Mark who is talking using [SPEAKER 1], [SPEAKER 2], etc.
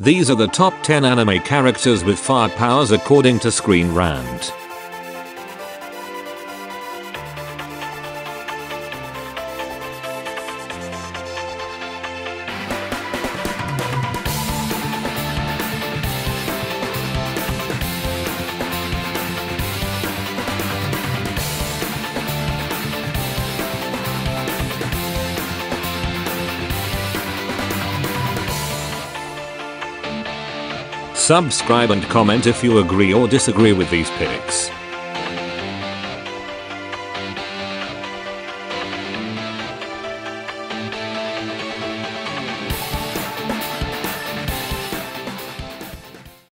[SPEAKER 1] These are the top 10 anime characters with fire powers according to Screen Rant. Subscribe and comment if you agree or disagree with these picks.